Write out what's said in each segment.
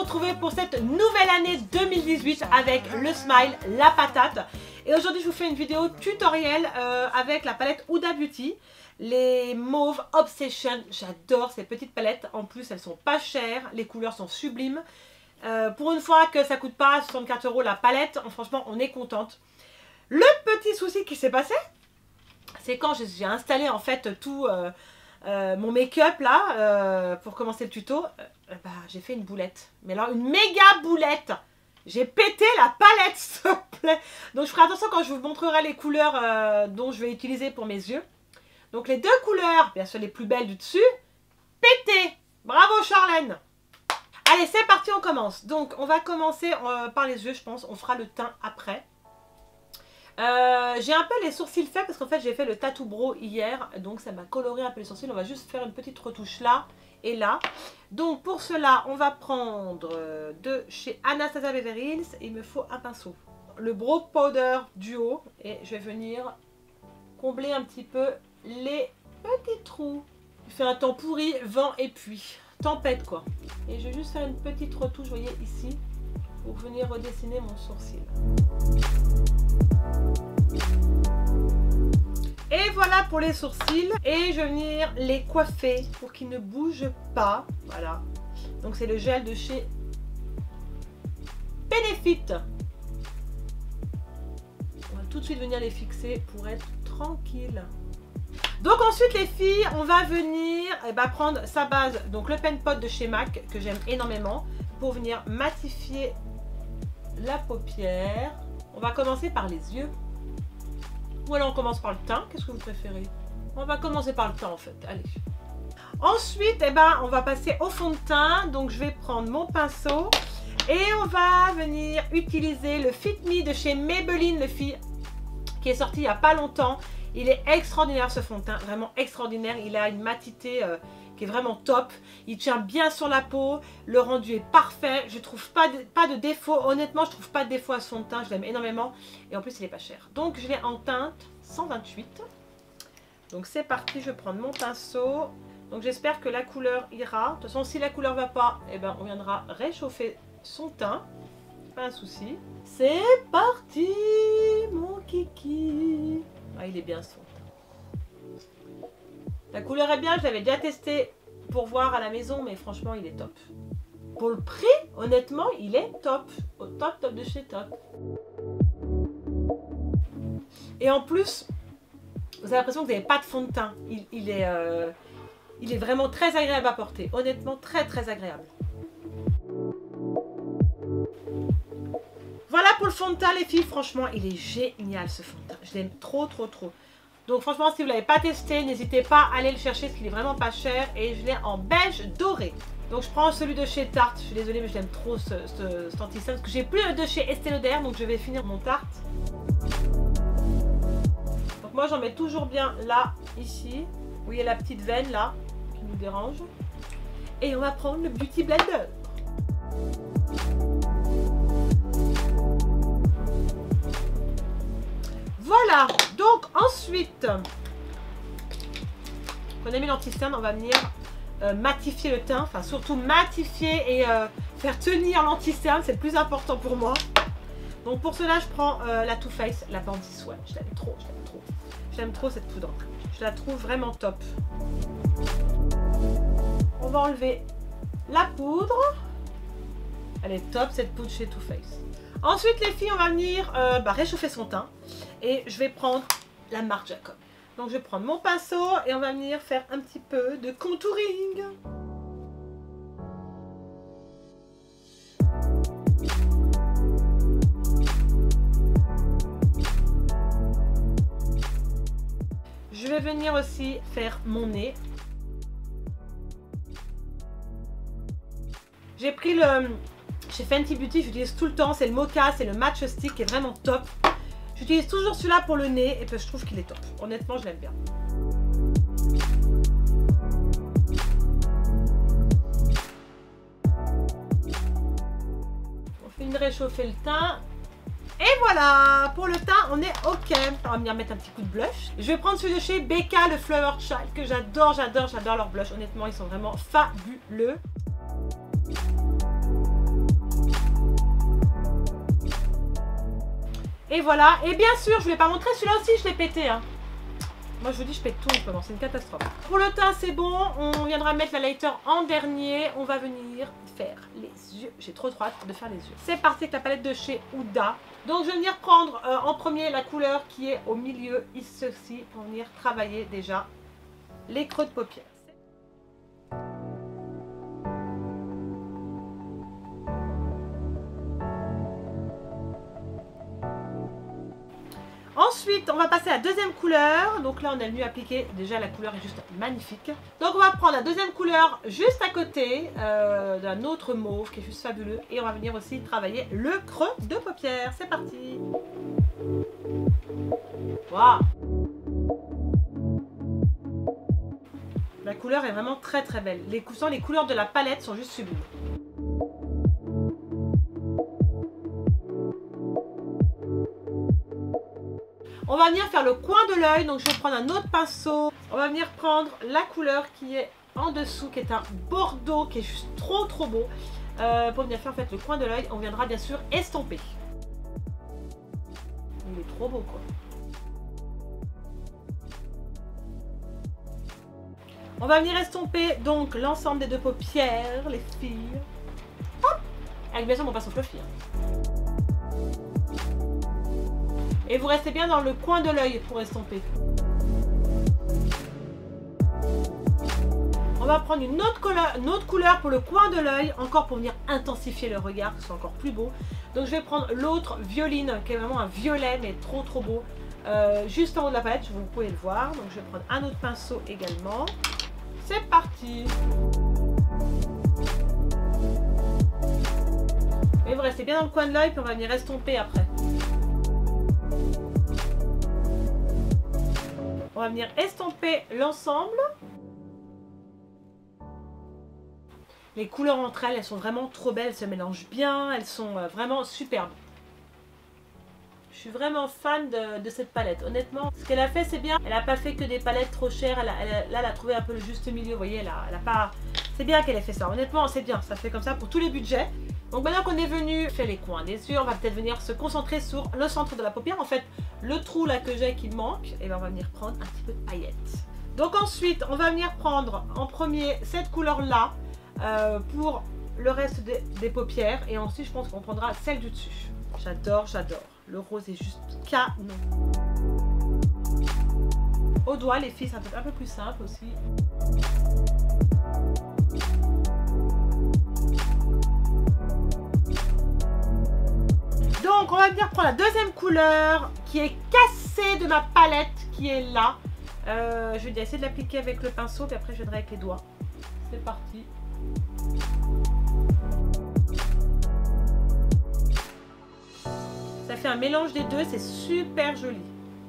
retrouver pour cette nouvelle année 2018 avec le smile, la patate. Et aujourd'hui, je vous fais une vidéo tutoriel avec la palette Huda Beauty. Les mauves Obsession, j'adore ces petites palettes. En plus, elles sont pas chères, les couleurs sont sublimes. Pour une fois que ça coûte pas 64 € la palette, franchement, on est contente. Le petit souci qui s'est passé, c'est quand j'ai installé en fait tout mon make-up là, pour commencer le tuto, j'ai fait une boulette. Mais alors une méga boulette. J'ai pété la palette, s'il te plaît. Donc je ferai attention quand je vous montrerai les couleurs dont je vais utiliser pour mes yeux. Donc les deux couleurs, bien sûr les plus belles du dessus, pété. Bravo Charlène. Allez, c'est parti, on commence. Donc on va commencer par les yeux, je pense. On fera le teint après. J'ai un peu les sourcils faits parce qu'en fait j'ai fait le tattoo brow hier, donc ça m'a coloré un peu les sourcils. On va juste faire une petite retouche là et là. Donc pour cela on va prendre de chez Anastasia Beverly Hills, il me faut un pinceau, le brow powder duo, et je vais venir combler un petit peu les petits trous. Il fait un temps pourri, vent et pluie, tempête quoi. Et je vais juste faire une petite retouche, vous voyez ici, pour venir redessiner mon sourcil. Et voilà pour les sourcils. Et je vais venir les coiffer pour qu'ils ne bougent pas. Voilà. Donc c'est le gel de chez Benefit. On va tout de suite venir les fixer pour être tranquille. Donc ensuite les filles, on va venir prendre sa base, donc le pen pot de chez MAC que j'aime énormément, pour venir matifier la paupière. On va commencer par les yeux. Ou alors on commence par le teint, qu'est-ce que vous préférez? On va commencer par le teint en fait, allez. Ensuite, on va passer au fond de teint. Donc je vais prendre mon pinceau et on va venir utiliser le Fit Me de chez Maybelline, le filles, qui est sorti il n'y a pas longtemps. Il est extraordinaire ce fond de teint, vraiment extraordinaire. Il a une matité qui est vraiment top. Il tient bien sur la peau, le rendu est parfait. Je trouve pas de défaut, honnêtement je trouve pas de défaut à ce fond de teint, je l'aime énormément. Et en plus il est pas cher. Donc je l'ai en teinte 128. Donc c'est parti, je vais prendre mon pinceau. Donc j'espère que la couleur ira. De toute façon si la couleur va pas, on viendra réchauffer son teint. Pas un souci. C'est parti mon kiki. Ah, il est bien ce fond de teint. La couleur est bien, je l'avais déjà testé pour voir à la maison, mais franchement il est top. Pour le prix, honnêtement, il est top. Au top de chez top. Et en plus, vous avez l'impression que vous n'avez pas de fond de teint. Il est vraiment très agréable à porter. Honnêtement, très très agréable. Voilà pour le fond de teint les filles, franchement il est génial ce fond de teint, je l'aime trop trop trop. Donc franchement si vous ne l'avez pas testé, n'hésitez pas à aller le chercher parce qu'il est vraiment pas cher, et je l'ai en beige doré. Donc je prends celui de chez Tarte, je suis désolée mais je l'aime trop cet anti-cerne parce que j'ai plus de chez Estée Lauder, donc je vais finir mon Tarte. Donc moi j'en mets toujours bien là, ici, où il y a la petite veine là qui nous dérange. Et on va prendre le Beauty Blender. Voilà, donc ensuite, on a mis l'anti-cerne, on va venir matifier le teint, enfin surtout matifier et faire tenir l'anti-cerne, c'est le plus important pour moi. Donc pour cela, je prends la Too Faced, la Bandit Sweat, je l'aime trop, je l'aime trop. J'aime trop cette poudre, je la trouve vraiment top. On va enlever la poudre, elle est top cette poudre chez Too Faced. Ensuite les filles, on va venir réchauffer son teint. Et je vais prendre la marque Jacob. Donc je vais prendre mon pinceau et on va venir faire un petit peu de contouring. Je vais venir aussi faire mon nez. J'ai pris le chez Fenty Beauty, j'utilise tout le temps, c'est le Mocha, c'est le Match Stick qui est vraiment top. J'utilise toujours celui-là pour le nez et puis je trouve qu'il est top. Honnêtement, je l'aime bien. On finit de réchauffer le teint. Et voilà, pour le teint, on est ok. On va venir mettre un petit coup de blush. Je vais prendre celui de chez Becca, le Flower Child, que j'adore, j'adore, j'adore leur blush. Honnêtement, ils sont vraiment fabuleux. Et voilà. Et bien sûr, je ne vous l'ai pas montré, celui-là aussi, je l'ai pété. Hein. Moi, je vous dis, je pète tout en ce moment. C'est une catastrophe. Pour le teint, c'est bon. On viendra mettre la lighter en dernier. On va venir faire les yeux. J'ai trop hâte de faire les yeux. C'est parti avec la palette de chez Huda. Donc, je vais venir prendre en premier la couleur qui est au milieu, ici, pour venir travailler déjà les creux de paupières. Ensuite, on va passer à la deuxième couleur. Donc là, on est venu appliquer. Déjà, la couleur est juste magnifique. Donc, on va prendre la deuxième couleur juste à côté d'un autre mauve qui est juste fabuleux. Et on va venir aussi travailler le creux de paupière. C'est parti. Waouh! La couleur est vraiment très très belle. Les couleurs de la palette sont juste sublimes. On va venir faire le coin de l'œil, donc je vais prendre un autre pinceau. On va venir prendre la couleur qui est en dessous, qui est un bordeaux, qui est juste trop trop beau. Pour venir faire en fait le coin de l'œil, on viendra bien sûr estomper. Il est trop beau quoi. On va venir estomper donc l'ensemble des deux paupières, les filles. Hop, avec bien sûr mon pinceau fluffy. Et vous restez bien dans le coin de l'œil pour estomper. On va prendre une autre couleur pour le coin de l'œil, encore pour venir intensifier le regard, que ce soit encore plus beau. Donc je vais prendre l'autre violine, qui est vraiment un violet, mais trop trop beau. Juste en haut de la palette, vous pouvez le voir. Donc je vais prendre un autre pinceau également. C'est parti! Et vous restez bien dans le coin de l'œil, puis on va venir estomper après. On va venir estomper l'ensemble. Les couleurs entre elles, elles sont vraiment trop belles, elles se mélangent bien, elles sont vraiment superbes. Je suis vraiment fan de cette palette, honnêtement. Ce qu'elle a fait, c'est bien. Elle n'a pas fait que des palettes trop chères. Là, elle a trouvé un peu le juste milieu, vous voyez. Elle a pas... C'est bien qu'elle ait fait ça, honnêtement, c'est bien. Ça fait comme ça pour tous les budgets. Donc maintenant qu'on est venu faire les coins des yeux, on va peut-être venir se concentrer sur le centre de la paupière. En fait, le trou là que j'ai qui manque, et bien on va venir prendre un petit peu de paillettes. Donc ensuite, on va venir prendre en premier cette couleur là pour le reste des paupières. Et ensuite, je pense qu'on prendra celle du dessus. J'adore, j'adore. Le rose est juste canon. Au doigt, les filles, ça peut être un peu plus simple aussi. Donc, on va venir prendre la deuxième couleur qui est cassée de ma palette, qui est là. Je vais essayer de l'appliquer avec le pinceau, puis après je viendrai avec les doigts. C'est parti. Ça fait un mélange des deux, c'est super joli.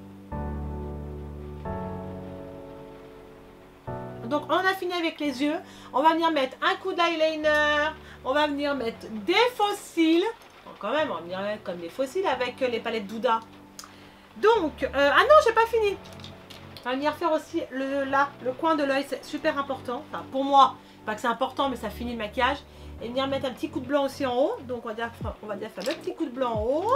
Donc on a fini avec les yeux. On va venir mettre un coup d'eyeliner. On va venir mettre des faux cils. Bon, quand même, on va venir mettre comme des faux cils avec les palettes d'Huda. Donc, ah non, j'ai pas fini. On va venir faire aussi le coin de l'œil, c'est super important. Enfin, pour moi, pas que c'est important, mais ça finit le maquillage. Et venir mettre un petit coup de blanc aussi en haut. Donc on va dire faire le petit coup de blanc en haut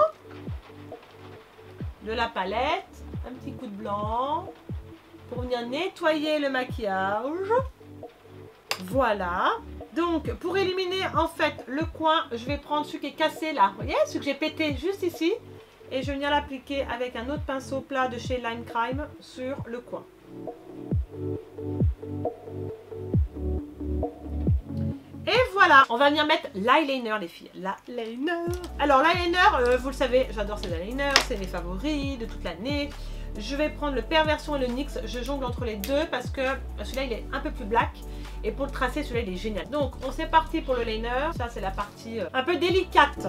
de la palette. Un petit coup de blanc pour venir nettoyer le maquillage. Voilà. Donc pour éliminer en fait le coin, je vais prendre celui qui est cassé là. Vous voyez, celui que j'ai pété juste ici. Et je vais venir l'appliquer avec un autre pinceau plat de chez Lime Crime sur le coin. Et voilà, on va venir mettre l'eyeliner les filles. L'eyeliner. Alors l'eyeliner, vous le savez, j'adore ces eyeliners, c'est mes favoris de toute l'année. Je vais prendre le Perversion et le NYX, je jongle entre les deux parce que celui-là il est un peu plus black. Et pour le tracer, celui-là il est génial. Donc on s'est parti pour le liner, ça c'est la partie un peu délicate.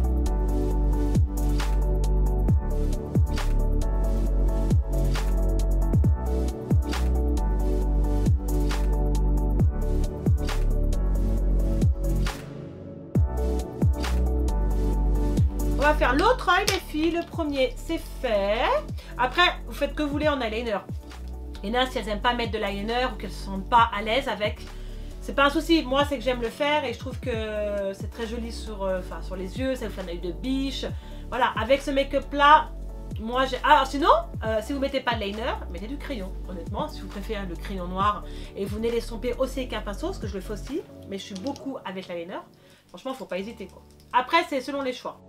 On va faire l'autre œil les filles, le premier c'est fait. Après vous faites que vous voulez en eyeliner. Et là si elles n'aiment pas mettre de l'eyeliner ou qu'elles ne se sentent pas à l'aise avec, c'est pas un souci. Moi c'est que j'aime le faire et je trouve que c'est très joli sur les yeux, ça vous fait un œil de biche. Voilà, avec ce make-up là, moi j'ai... Alors sinon, si vous mettez pas de liner, mettez du crayon. Honnêtement, si vous préférez le crayon noir et vous venez l'estomper aussi avec un pinceau, ce que je le fais aussi, mais je suis beaucoup avec l'eyeliner. Franchement, faut pas hésiter quoi. Après, c'est selon les choix.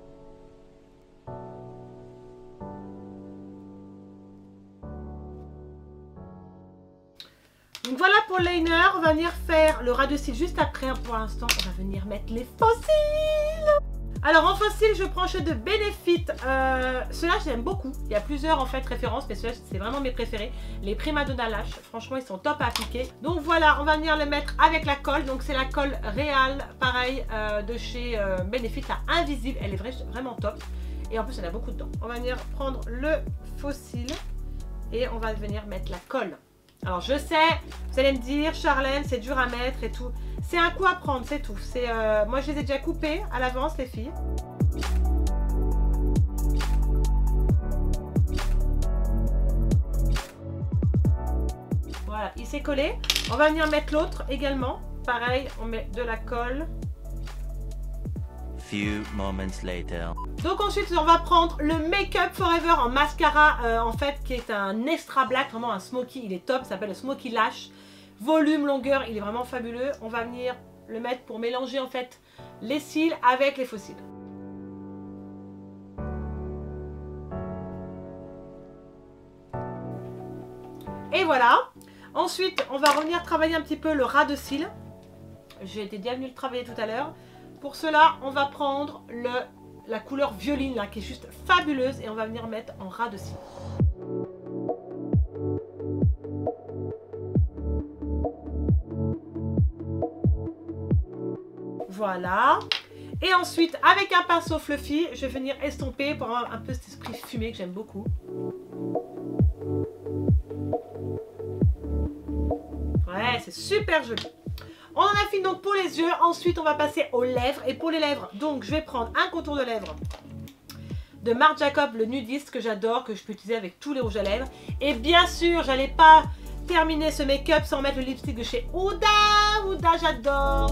Donc voilà pour le liner, on va venir faire le ras de cils juste après. Pour l'instant, on va venir mettre les faux cils. Alors en faux cils, je prends ceux de Benefit. Ceux-là, j'aime beaucoup. Il y a plusieurs en fait références, mais ceux-là, c'est vraiment mes préférés. Les Prima Donna Lash, franchement, ils sont top à appliquer. Donc voilà, on va venir les mettre avec la colle. Donc c'est la colle Réal, pareil, de chez Benefit, la invisible. Elle est vraiment top. Et en plus, il y en a beaucoup dedans. On va venir prendre le faux cil et on va venir mettre la colle. Alors je sais, vous allez me dire, Charlène, c'est dur à mettre et tout. C'est un coup à prendre, c'est tout. Moi je les ai déjà coupés à l'avance les filles. Voilà, il s'est collé. On va venir mettre l'autre également. Pareil, on met de la colle. Few moments later. Donc ensuite on va prendre le Make Up Forever en mascara en fait qui est un extra black, vraiment un smoky, il est top, ça s'appelle le Smoky Lash. Volume, longueur, il est vraiment fabuleux. On va venir le mettre pour mélanger en fait les cils avec les faux cils. Et voilà. Ensuite on va revenir travailler un petit peu le ras de cils. J'ai été déjà venue le travailler tout à l'heure. Pour cela, on va prendre la couleur violine là, qui est juste fabuleuse et on va venir mettre en ras de cils. Voilà. Et ensuite, avec un pinceau fluffy, je vais venir estomper pour avoir un peu cet esprit fumé que j'aime beaucoup. Ouais, c'est super joli. On en a fini donc pour les yeux, ensuite on va passer aux lèvres. Et pour les lèvres, donc je vais prendre un contour de lèvres de Marc Jacob, le nudiste que j'adore, que je peux utiliser avec tous les rouges à lèvres. Et bien sûr, j'allais pas terminer ce make-up sans mettre le lipstick de chez Huda. Huda, j'adore.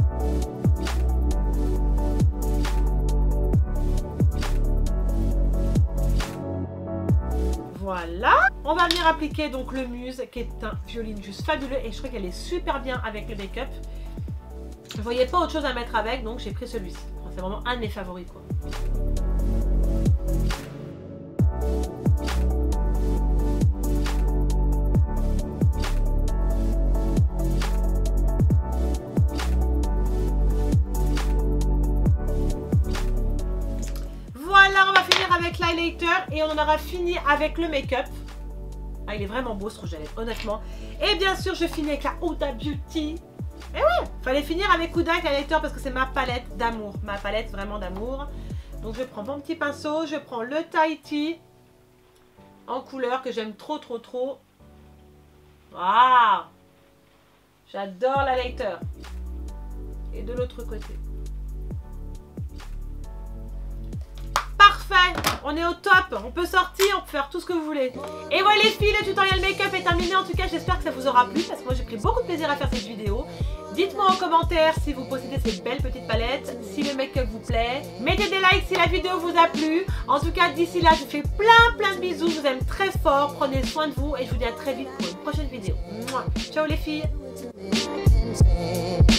Voilà, on va venir appliquer donc le Muse qui est un violine juste fabuleux et je trouve qu'elle est super bien avec le make-up. Je ne voyais pas autre chose à mettre avec donc j'ai pris celui-ci. C'est vraiment un de mes favoris quoi. Voilà, on va finir avec l'highlighter et on en aura fini avec le make-up. Ah, il est vraiment beau ce rouge à lèvres, honnêtement. Et bien sûr, je finis avec la Huda Beauty. Et ouais, fallait finir avec Huda avec l'highlighter parce que c'est ma palette d'amour. Ma palette vraiment d'amour. Donc je prends mon petit pinceau, je prends le Tahiti en couleur que j'aime trop. Waouh! J'adore l'highlighter. Et de l'autre côté. Parfait, on est au top, on peut sortir, on peut faire tout ce que vous voulez. Et voilà les filles, le tutoriel make-up est terminé. En tout cas, j'espère que ça vous aura plu parce que moi j'ai pris beaucoup de plaisir à faire cette vidéo. Dites-moi en commentaire si vous possédez ces belles petites palettes, si le make-up vous plaît. Mettez des likes si la vidéo vous a plu. En tout cas, d'ici là, je vous fais plein de bisous. Je vous aime très fort, prenez soin de vous et je vous dis à très vite pour une prochaine vidéo. Mouah. Ciao les filles.